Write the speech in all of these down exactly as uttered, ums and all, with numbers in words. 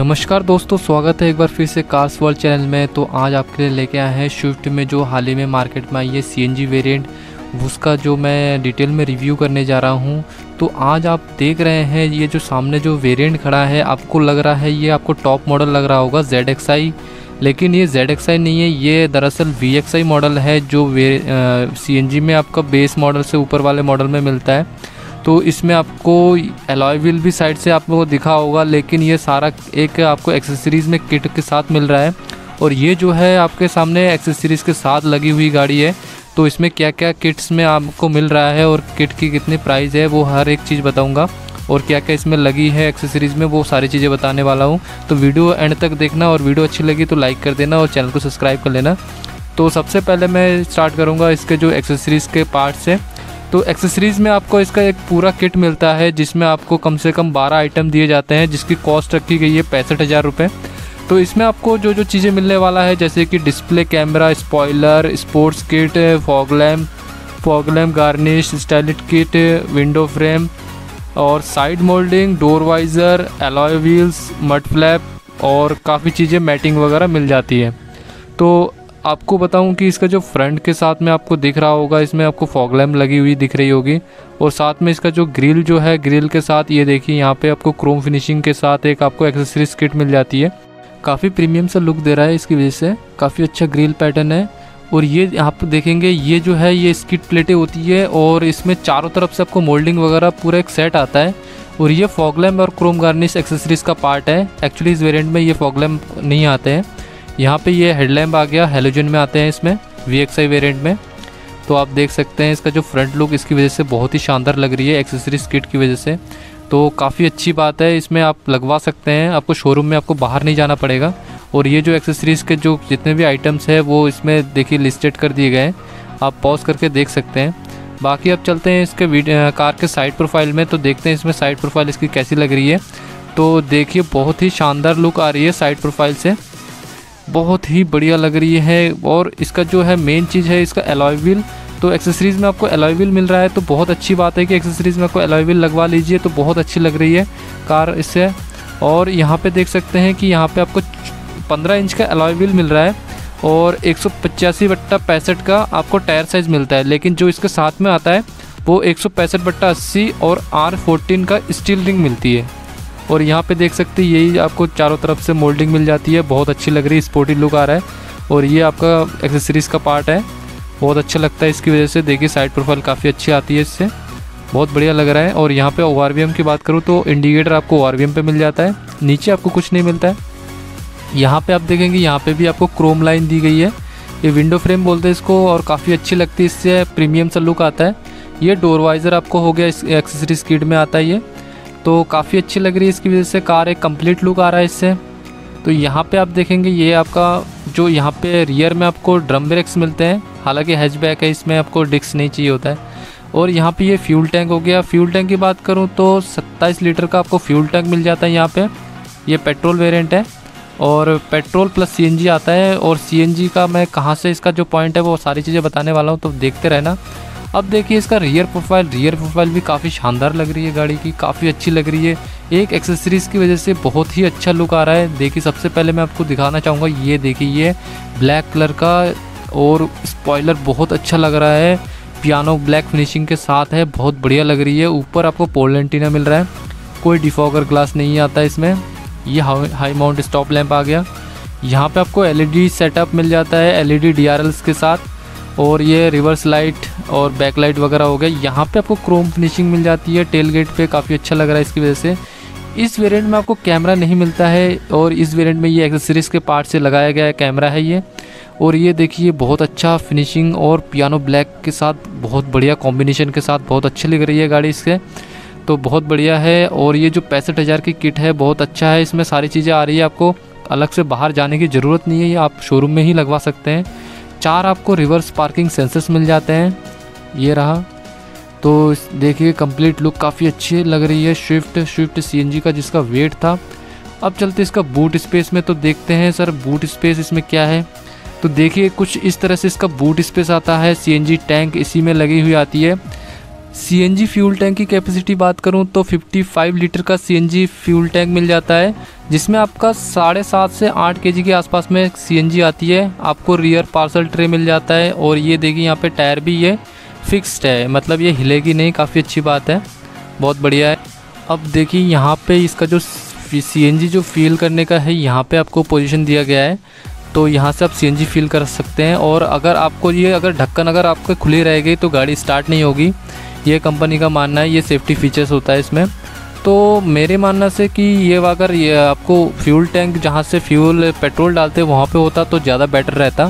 नमस्कार दोस्तों, स्वागत है एक बार फिर से कार्स वर्ल्ड चैनल में। तो आज आपके लिए लेके आए हैं स्विफ्ट में जो हाल ही में मार्केट में आई है सीएनजी वेरिएंट, उसका जो मैं डिटेल में रिव्यू करने जा रहा हूं। तो आज आप देख रहे हैं ये जो सामने जो वेरिएंट खड़ा है, आपको लग रहा है ये आपको टॉप मॉडल लग रहा होगा जेड एक्स आई, लेकिन ये जेड एक्स आई नहीं है, ये दरअसल वी एक्स आई मॉडल है जो वे सीएनजी में आपका बेस मॉडल से ऊपर वाले मॉडल में मिलता है। तो इसमें आपको एलॉय व्हील भी साइड से आप लोगों को दिखा होगा, लेकिन ये सारा एक आपको एक्सेसरीज़ में किट के साथ मिल रहा है। और ये जो है आपके सामने एक्सेसरीज़ के साथ लगी हुई गाड़ी है। तो इसमें क्या क्या किट्स में आपको मिल रहा है और किट की कितनी प्राइस है वो हर एक चीज़ बताऊंगा, और क्या क्या इसमें लगी है एक्सेसरीज़ में वो सारी चीज़ें बताने वाला हूँ। तो वीडियो एंड तक देखना, और वीडियो अच्छी लगी तो लाइक कर देना और चैनल को सब्सक्राइब कर लेना। तो सबसे पहले मैं स्टार्ट करूँगा इसके जो एक्सेसरीज़ के पार्ट से। तो एक्सेसरीज़ में आपको इसका एक पूरा किट मिलता है जिसमें आपको कम से कम बारह आइटम दिए जाते हैं, जिसकी कॉस्ट रखी गई है पैंसठ हज़ार रुपये। तो इसमें आपको जो जो चीज़ें मिलने वाला है, जैसे कि display camera, spoiler, sports kit, fog lamp, fog lamp garnish, styling kit, window frame और side moulding, door visor, alloy wheels, mud flap और काफ़ी चीज़ें मैटिंग वगैरह मिल जाती है। तो आपको बताऊं कि इसका जो फ्रंट के साथ में आपको दिख रहा होगा, इसमें आपको फॉग लैम्प लगी हुई दिख रही होगी, और साथ में इसका जो ग्रिल जो है, ग्रिल के साथ ये देखिए यहाँ पे आपको क्रोम फिनिशिंग के साथ एक आपको एक्सेसरीज किट मिल जाती है। काफ़ी प्रीमियम सा लुक दे रहा है इसकी वजह से, काफ़ी अच्छा ग्रिल पैटर्न है। और ये आप देखेंगे ये जो है ये स्किड प्लेटें होती है, और इसमें चारों तरफ से आपको मोल्डिंग वगैरह पूरा एक सेट आता है। और ये फॉग लैम्प और क्रोम गार्निश एक्सेसरीज का पार्ट है। एक्चुअली इस वेरिएंट में ये फॉग लैम्प नहीं आते हैं। यहाँ पे ये हेडलैम्प आ गया, हेलोजन में आते हैं इसमें वी एक्स आई वेरिएंट में। तो आप देख सकते हैं इसका जो फ्रंट लुक इसकी वजह से बहुत ही शानदार लग रही है एक्सेसरीज किट की वजह से। तो काफ़ी अच्छी बात है, इसमें आप लगवा सकते हैं, आपको शोरूम में आपको बाहर नहीं जाना पड़ेगा। और ये जो एक्सेसरीज़ के जो जितने भी आइटम्स है वो इसमें देखिए लिस्टेड कर दिए गए हैं, आप पॉज करके देख सकते हैं। बाकी अब चलते हैं इसके वीडियो कार के साइड प्रोफाइल में, तो देखते हैं इसमें साइड प्रोफाइल इसकी कैसी लग रही है। तो देखिए बहुत ही शानदार लुक आ रही है साइड प्रोफाइल से, बहुत ही बढ़िया लग रही है। और इसका जो है मेन चीज़ है इसका एलॉय व्हील। तो एक्सेसरीज़ में आपको एलॉय व्हील मिल रहा है, तो बहुत अच्छी बात है कि एक्सेसरीज़ में आपको एलॉय व्हील लगवा लीजिए, तो बहुत अच्छी लग रही है कार इससे। और यहाँ पे देख सकते हैं कि यहाँ पे आपको पंद्रह इंच का एलॉय व्हील मिल रहा है, और एक सौ पचासी बट्टा पैंसठ का आपको टायर साइज़ मिलता है। लेकिन जो इसके साथ में आता है वो एक सौ पैंसठ बट्टा अस्सी और आर फोर्टीन का स्टील रिंग मिलती है। और यहाँ पे देख सकते हैं यही आपको चारों तरफ से मोल्डिंग मिल जाती है, बहुत अच्छी लग रही है, स्पोर्टी लुक आ रहा है। और ये आपका एक्सेसरीज़ का पार्ट है, बहुत अच्छा लगता है इसकी वजह से। देखिए साइड प्रोफाइल काफ़ी अच्छी आती है इससे, बहुत बढ़िया लग रहा है। और यहाँ पे ओ आर वी एम की बात करूँ तो इंडिकेटर आपको ओ आर वी एम पे मिल जाता है, नीचे आपको कुछ नहीं मिलता है। यहाँ पे आप देखेंगे यहाँ पे भी आपको क्रोम लाइन दी गई है, ये विंडो फ्रेम बोलते हैं इसको, और काफ़ी अच्छी लगती है, इससे प्रीमियम सा लुक आता है। ये डोर वाइज़र आपको हो गया, इस एक्सेसरीज किट में आता है ये, तो काफ़ी अच्छी लग रही है इसकी वजह से। कार एक कंप्लीट लुक आ रहा है इससे। तो यहाँ पे आप देखेंगे ये आपका जो यहाँ पे रियर में आपको ड्रम ब्रेक्स मिलते हैं, हालांकि हैचबैक है, इसमें आपको डिस्क नहीं चाहिए होता है। और यहाँ पे ये फ्यूल टैंक हो गया। फ्यूल टैंक की बात करूँ तो सत्ताईस लीटर का आपको फ्यूल टैंक मिल जाता है यहाँ पे। ये पेट्रोल वेरिएंट है, और पेट्रोल प्लस सीएनजी आता है। और सीएनजी का मैं कहाँ से इसका जो पॉइंट है वो सारी चीज़ें बताने वाला हूँ, तो देखते रहना। अब देखिए इसका रियर प्रोफाइल, रियर प्रोफाइल भी काफ़ी शानदार लग रही है गाड़ी की, काफ़ी अच्छी लग रही है। एक एक्सेसरीज़ की वजह से बहुत ही अच्छा लुक आ रहा है। देखिए सबसे पहले मैं आपको दिखाना चाहूँगा, ये देखिए ये ब्लैक कलर का, और स्पॉइलर बहुत अच्छा लग रहा है, पियानो ब्लैक फिनिशिंग के साथ है, बहुत बढ़िया लग रही है। ऊपर आपको पोल एंटीना मिल रहा है, कोई डिफॉगर ग्लास नहीं आता इसमें। ये हाई माउंट स्टॉप लैंप आ गया। यहाँ पे आपको एलईडी सेटअप मिल जाता है, एलईडी डीआरएल्स के साथ। और ये रिवर्स लाइट और बैक लाइट वगैरह हो गया। यहाँ पे आपको क्रोम फिनिशिंग मिल जाती है, टेल गेट पे काफ़ी अच्छा लग रहा है इसकी वजह से। इस वेरिएंट में आपको कैमरा नहीं मिलता है, और इस वेरिएंट में ये एक्सेसरीज़ के पार्ट से लगाया गया कैमरा है ये। और ये देखिए बहुत अच्छा फिनिशिंग और पियानो ब्लैक के साथ बहुत बढ़िया कॉम्बिनेशन के साथ बहुत अच्छी लग रही है गाड़ी इसके, तो बहुत बढ़िया है। और ये जो पैंसठ हज़ार की किट है बहुत अच्छा है, इसमें सारी चीज़ें आ रही है, आपको अलग से बाहर जाने की ज़रूरत नहीं है, ये आप शोरूम में ही लगवा सकते हैं। चार आपको रिवर्स पार्किंग सेंसर्स मिल जाते हैं, ये रहा। तो देखिए कंप्लीट लुक काफ़ी अच्छी लग रही है स्विफ्ट स्विफ्ट सीएनजी का, जिसका वेट था। अब चलते इसका बूट स्पेस में, तो देखते हैं सर बूट स्पेस इसमें क्या है। तो देखिए कुछ इस तरह से इसका बूट स्पेस आता है। सीएनजी टैंक इसी में लगी हुई आती है। सीएनजी फ्यूल टैंक की कैपेसिटी बात करूं तो पचपन लीटर का सीएनजी फ्यूल टैंक मिल जाता है, जिसमें आपका साढ़े सात से आठ केजी के आसपास में सीएनजी आती है। आपको रियर पार्सल ट्रे मिल जाता है और ये देखिए यहाँ पे टायर भी ये फिक्स्ड है, मतलब ये हिलेगी नहीं, काफ़ी अच्छी बात है, बहुत बढ़िया है। अब देखिए यहाँ पे इसका जो सीएनजी जो फील करने का है, यहाँ पे आपको पोजीशन दिया गया है, तो यहाँ से आप सीएनजी फील कर सकते हैं। और अगर आपको ये अगर ढक्कन अगर आपके खुली रहेगी तो गाड़ी स्टार्ट नहीं होगी, ये कंपनी का मानना है, ये सेफ्टी फीचर्स होता है इसमें। तो मेरे मानना से कि ये अगर ये आपको फ्यूल टैंक जहाँ से फ्यूल पेट्रोल डालते हैं वहाँ पे होता तो ज़्यादा बेटर रहता,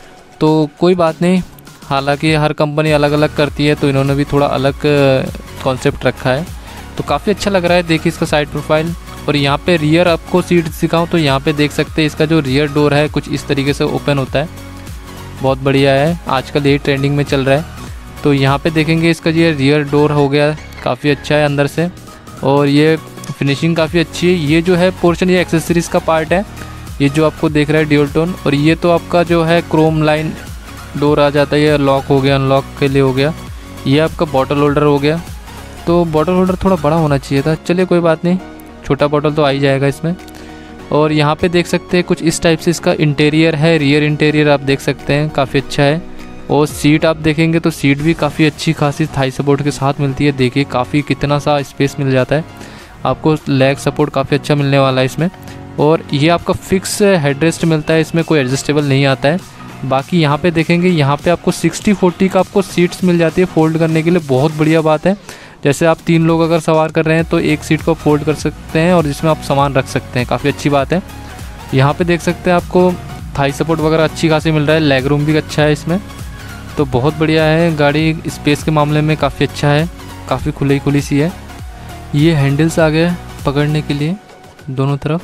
तो कोई बात नहीं। हालांकि हर कंपनी अलग अलग करती है, तो इन्होंने भी थोड़ा अलग कॉन्सेप्ट रखा है, तो काफ़ी अच्छा लग रहा है। देखिए इसका साइड प्रोफाइल। और यहाँ पे रियर आपको सीट दिखाऊँ तो यहाँ पे देख सकते हैं इसका जो रियर डोर है कुछ इस तरीके से ओपन होता है, बहुत बढ़िया है, आजकल ये ट्रेंडिंग में चल रहा है। तो यहाँ पे देखेंगे इसका ये रियर डोर हो गया, काफ़ी अच्छा है अंदर से, और ये फिनिशिंग काफ़ी अच्छी है। ये जो है पोर्शन ये एक्सेसरीज़ का पार्ट है, ये जो आपको देख रहा है ड्यूल टोन। और ये तो आपका जो है क्रोम लाइन डोर आ जाता है, ये लॉक हो गया, अनलॉक के लिए हो गया। ये आपका बॉटल होल्डर हो गया, तो बॉटल होल्डर थोड़ा बड़ा होना चाहिए था, चलिए कोई बात नहीं, छोटा बॉटल तो आ ही जाएगा इसमें। और यहाँ पे देख सकते हैं कुछ इस टाइप से इसका इंटीरियर है, रियर इंटीरियर आप देख सकते हैं, काफ़ी अच्छा है। और सीट आप देखेंगे तो सीट भी काफ़ी अच्छी खासी थाई सपोर्ट के साथ मिलती है, देखिए काफ़ी कितना सा स्पेस मिल जाता है आपको, लेग सपोर्ट काफ़ी अच्छा मिलने वाला है इसमें। और ये आपका फिक्स हेडरेस्ट मिलता है, इसमें कोई एडजस्टेबल नहीं आता है। बाकी यहाँ पे देखेंगे यहाँ पे आपको सिक्सटी फोर्टी का आपको सीट्स मिल जाती है फोल्ड करने के लिए, बहुत बढ़िया बात है। जैसे आप तीन लोग अगर सवार कर रहे हैं तो एक सीट को फोल्ड कर सकते हैं और जिसमें आप सामान रख सकते हैं, काफ़ी अच्छी बात है। यहाँ पे देख सकते हैं आपको थाई सपोर्ट वगैरह अच्छी खासी मिल रहा है, लेग रूम भी अच्छा है इसमें, तो बहुत बढ़िया है। गाड़ी स्पेस के मामले में काफ़ी अच्छा है, काफ़ी खुली खुली सी है। ये हैंडल्स आ गए पकड़ने के लिए दोनों तरफ,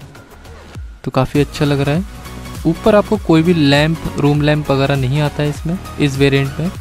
तो काफ़ी अच्छा लग रहा है। ऊपर आपको कोई भी लैंप, रूम लैंप वगैरह नहीं आता है इसमें, इस वेरिएंट में।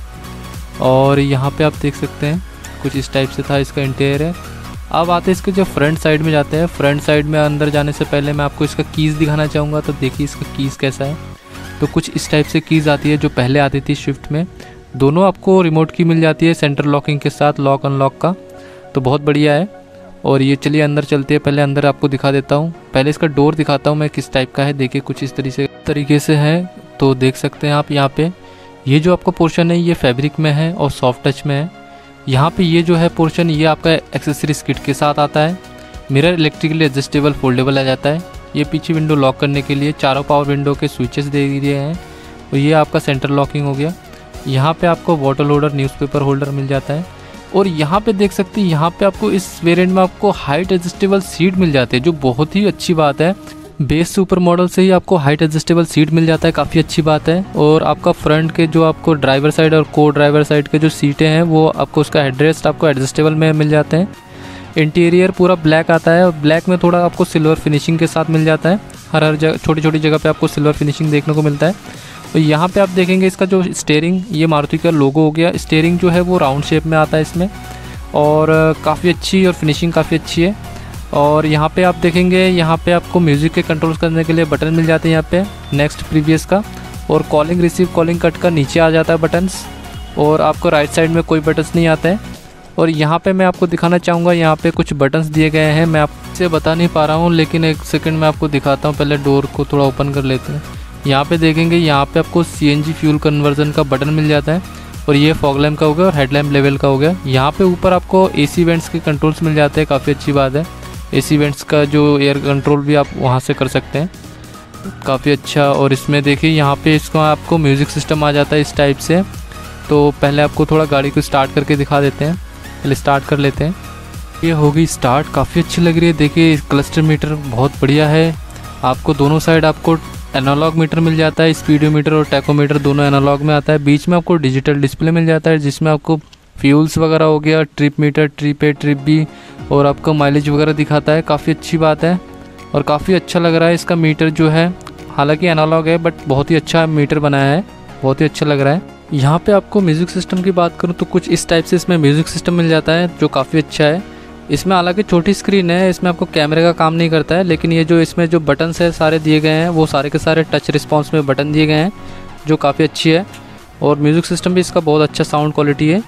और यहाँ पे आप देख सकते हैं कुछ इस टाइप से था इसका इंटीरियर है। अब आते हैं इसके जो फ्रंट साइड में जाते हैं। फ्रंट साइड में अंदर जाने से पहले मैं आपको इसका कीज़ दिखाना चाहूँगा, तो देखिए इसका कीज़ कैसा है। तो कुछ इस टाइप से कीज़ आती है जो पहले आती थी स्विफ्ट में, दोनों आपको रिमोट की मिल जाती है सेंटर लॉकिंग के साथ, लॉक अनलॉक का, तो बहुत बढ़िया है। और ये चलिए अंदर चलते हैं, पहले अंदर आपको दिखा देता हूँ। पहले इसका डोर दिखाता हूँ मैं किस टाइप का है, देखिए कुछ इस तरीके से तरीके से है, तो देख सकते हैं आप यहाँ पे। ये जो आपका पोर्शन है ये फैब्रिक में है और सॉफ्ट टच में है। यहाँ पे ये जो है पोर्शन ये आपका एक्सेसरीज किट के साथ आता है। मिरर इलेक्ट्रिकली एडजस्टेबल फोल्डेबल आ जाता है। ये पीछे विंडो लॉक करने के लिए चारों पावर विंडो के स्विचेस दे दिए हैं। और ये आपका सेंटर लॉकिंग हो गया। यहाँ पे आपको बॉटल होल्डर, न्यूज़पेपर होल्डर मिल जाता है। और यहाँ पे देख सकते हैं यहाँ पे आपको इस वेरिएंट में आपको हाइट एडजस्टेबल सीट मिल जाती है, जो बहुत ही अच्छी बात है। बेस सुपर मॉडल से ही आपको हाइट एडजस्टेबल सीट मिल जाता है, काफ़ी अच्छी बात है। और आपका फ्रंट के जो आपको ड्राइवर साइड और को ड्राइवर साइड के जो सीटें हैं वो आपको उसका हेडरेस्ट आपको एडजस्टेबल में मिल जाते हैं। इंटीरियर पूरा ब्लैक आता है और ब्लैक में थोड़ा आपको सिल्वर फिनिशिंग के साथ मिल जाता है। हर हर जगह छोटी छोटी जगह पे आपको सिल्वर फिनिशिंग देखने को मिलता है। तो यहाँ पे आप देखेंगे इसका जो स्टीयरिंग, ये मारुति का लोगो हो गया। स्टीयरिंग जो है वो राउंड शेप में आता है इसमें, और काफ़ी अच्छी और फिनिशिंग काफ़ी अच्छी है। और यहाँ पे आप देखेंगे यहाँ पे आपको म्यूज़िक के कंट्रोल्स करने के लिए बटन मिल जाते हैं यहाँ पे, नेक्स्ट प्रीवियस का, और कॉलिंग रिसीव कॉलिंग कट का नीचे आ जाता है बटन्स। और आपको राइट साइड में कोई बटन्स नहीं आते हैं। और यहाँ पे मैं आपको दिखाना चाहूँगा, यहाँ पे कुछ बटन्स दिए गए हैं, मैं आपसे बता नहीं पा रहा हूँ, लेकिन एक सेकंड में आपको दिखाता हूँ। पहले डोर को थोड़ा ओपन कर लेते हैं। यहाँ पे देखेंगे यहाँ पे आपको सीएनजी फ्यूल कन्वर्जन का बटन मिल जाता है, और ये फॉग लैम्प का हो गया और हेडलैम्प लेवल का हो गया। यहाँ पे ऊपर आपको एसी वेंट्स के कंट्रोल्स मिल जाते हैं, काफ़ी अच्छी बात है। एसी वेंट्स का जो एयर कंट्रोल भी आप वहाँ से कर सकते हैं, काफ़ी अच्छा। और इसमें देखिए यहाँ पे इसको आपको म्यूज़िक सिस्टम आ जाता है इस टाइप से। तो पहले आपको थोड़ा गाड़ी को स्टार्ट करके दिखा देते हैं, पहले स्टार्ट कर लेते हैं। ये हो गई स्टार्ट, काफ़ी अच्छी लग रही है। देखिए क्लस्टर मीटर बहुत बढ़िया है। आपको दोनों साइड आपको एनालॉग मीटर मिल जाता है, स्पीडोमीटर और टैकोमीटर दोनों एनालॉग में आता है। बीच में आपको डिजिटल डिस्प्ले मिल जाता है, जिसमें आपको फ्यूल्स वगैरह हो गया, trip meter, trip A, trip B, और आपका माइलेज वगैरह दिखाता है, काफ़ी अच्छी बात है। और काफ़ी अच्छा लग रहा है इसका मीटर जो है, हालांकि एनालॉग है बट बहुत ही अच्छा मीटर बनाया है, बहुत ही अच्छा लग रहा है। यहाँ पे आपको म्यूज़िक सिस्टम की बात करूँ तो कुछ इस टाइप से इसमें म्यूज़िक सिस्टम मिल जाता है, जो काफ़ी अच्छा है। इसमें हालांकि छोटी स्क्रीन है, इसमें आपको कैमरे का काम नहीं करता है, लेकिन ये जो इसमें जो बटन्स है सारे दिए गए हैं, वो सारे के सारे टच रिस्पॉन्स में बटन दिए गए हैं, जो काफ़ी अच्छी है। और म्यूज़िक सिस्टम भी इसका बहुत अच्छा साउंड क्वालिटी है।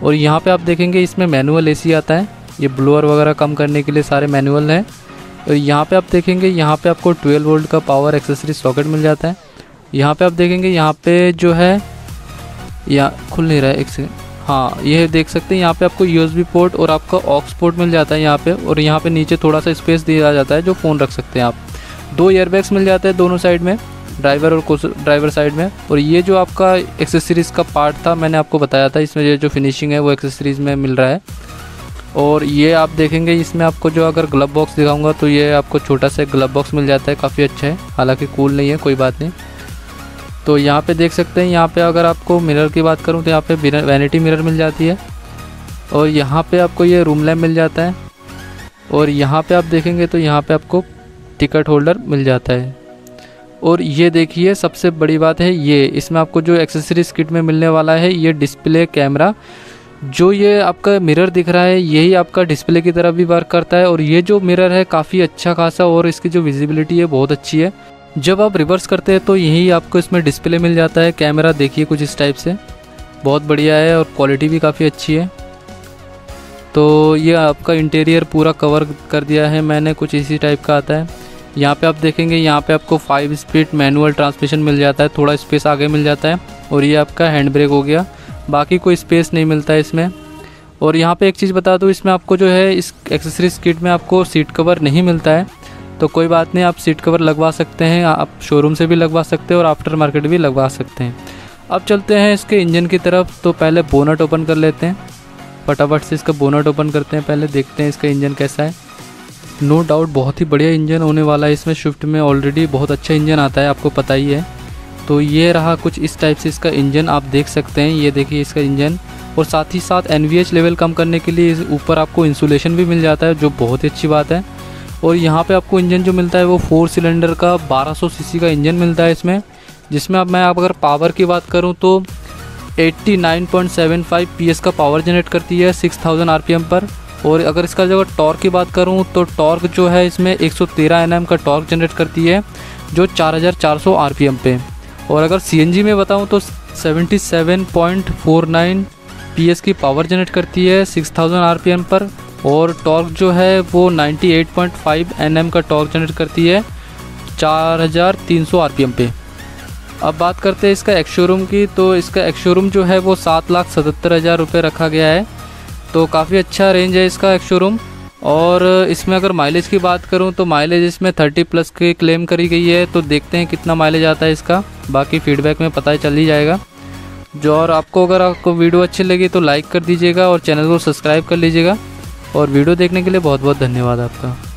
और यहाँ पे आप देखेंगे इसमें मैनुअल एसी आता है, ये ब्लोअर वगैरह कम करने के लिए सारे मैनुअल हैं। और यहाँ पे आप देखेंगे यहाँ पे आपको ट्वेल्व वोल्ट का पावर एक्सेसरी सॉकेट मिल जाता है। यहाँ पे आप देखेंगे यहाँ पे जो है यहाँ खुल नहीं रहा है, एक सेकंड, हाँ ये देख सकते हैं यहाँ पे आपको यूएसबी पोर्ट और आपका ऑक्स पोर्ट मिल जाता है यहाँ पे। और यहाँ पे नीचे थोड़ा सा स्पेस दिया जाता है जो फ़ोन रख सकते हैं आप। दो ईयरबैग्स मिल जाते हैं दोनों साइड में, ड्राइवर और ड्राइवर साइड में। और ये जो आपका एक्सेसरीज़ का पार्ट था मैंने आपको बताया था, इसमें ये जो फिनिशिंग है वो एक्सेसरीज़ में मिल रहा है। और ये आप देखेंगे इसमें आपको जो अगर ग्लव बॉक्स दिखाऊंगा तो ये आपको छोटा सा ग्लव बॉक्स मिल जाता है, काफ़ी अच्छा है, हालांकि कूल नहीं है, कोई बात नहीं। तो यहाँ पे देख सकते हैं यहाँ पे अगर आपको मिरर की बात करूँ तो यहाँ पे वैनिटी मिरर मिल जाती है। और यहाँ पे आपको ये रूम लैम्प मिल जाता है। और यहाँ पे आप देखेंगे तो यहाँ पे आपको टिकट होल्डर मिल जाता है। और ये देखिए सबसे बड़ी बात है ये, इसमें आपको जो एक्सेसरीज किट में मिलने वाला है ये डिस्प्ले कैमरा। जो ये आपका मिरर दिख रहा है यही आपका डिस्प्ले की तरह भी वर्क करता है। और ये जो मिरर है काफ़ी अच्छा खासा और इसकी जो विजिबिलिटी है बहुत अच्छी है। जब आप रिवर्स करते हैं तो यही आपको इसमें डिस्प्ले मिल जाता है। कैमरा देखिए कुछ इस टाइप से, बहुत बढ़िया है और क्वालिटी भी काफ़ी अच्छी है। तो ये आपका इंटीरियर पूरा कवर कर दिया है मैंने, कुछ इसी टाइप का आता है। यहाँ पे आप देखेंगे यहाँ पे आपको फाइव स्पीड मैनुअल ट्रांसमिशन मिल जाता है, थोड़ा स्पेस आगे मिल जाता है। और ये आपका हैंड ब्रेक हो गया, बाकी कोई स्पेस नहीं मिलता है इसमें। और यहाँ पे एक चीज़ बता दूँ, इसमें आपको जो है इस एक्सेसरीज किट में आपको सीट कवर नहीं मिलता है, तो कोई बात नहीं, आप सीट कवर लगवा सकते हैं, आप शोरूम से भी लगवा सकते हैं और आफ्टर मार्केट भी लगवा सकते हैं। अब चलते हैं इसके इंजन की तरफ। तो पहले बोनट ओपन कर लेते हैं, फटाफट से इसका बोनट ओपन करते हैं, पहले देखते हैं इसका इंजन कैसा है। नो डाउट बहुत ही बढ़िया इंजन होने वाला है इसमें, स्विफ्ट में ऑलरेडी बहुत अच्छा इंजन आता है, आपको पता ही है। तो ये रहा कुछ इस टाइप से इसका इंजन, आप देख सकते हैं, ये देखिए इसका इंजन। और साथ ही साथ एन वी एच लेवल कम करने के लिए ऊपर आपको इंसुलेशन भी मिल जाता है, जो बहुत ही अच्छी बात है। और यहाँ पे आपको इंजन जो मिलता है वो फोर सिलेंडर का बारह सौ सीसी का इंजन मिलता है इसमें, जिसमें अब मैं अगर पावर की बात करूँ तो नवासी पॉइंट सात पाँच पीएस का पावर जनरेट करती है छह हज़ार आरपीएम पर। और अगर इसका जो टॉर्क की बात करूँ तो टॉर्क जो है इसमें एक सौ तेरह एन एम का टॉर्क जनरेट करती है, जो चार हज़ार चार सौ आरपीएम पे। और अगर सीएनजी में बताऊँ तो सतहत्तर पॉइंट चार नौ पीएस की पावर जनरेट करती है छह हज़ार आरपीएम पर। और टॉर्क जो है वो अट्ठानवे पॉइंट पाँच एन एम का टॉर्क जनरेट करती है चार हज़ार तीन सौ आरपीएम पे। अब बात करते हैं इसका एक्स शोरूम की, तो इसका एक्स शोरूम जो है वो सात लाख सतहत्तर हज़ार रुपये रखा गया है, तो काफ़ी अच्छा रेंज है इसका एक्स शोरूम। और इसमें अगर माइलेज की बात करूं तो माइलेज इसमें तीस प्लस की क्लेम करी गई है, तो देखते हैं कितना माइलेज आता है इसका, बाकी फीडबैक में पता चल ही जाएगा। जो और आपको अगर आपको वीडियो अच्छी लगी तो लाइक कर दीजिएगा और चैनल को सब्सक्राइब कर लीजिएगा। और वीडियो देखने के लिए बहुत बहुत धन्यवाद आपका।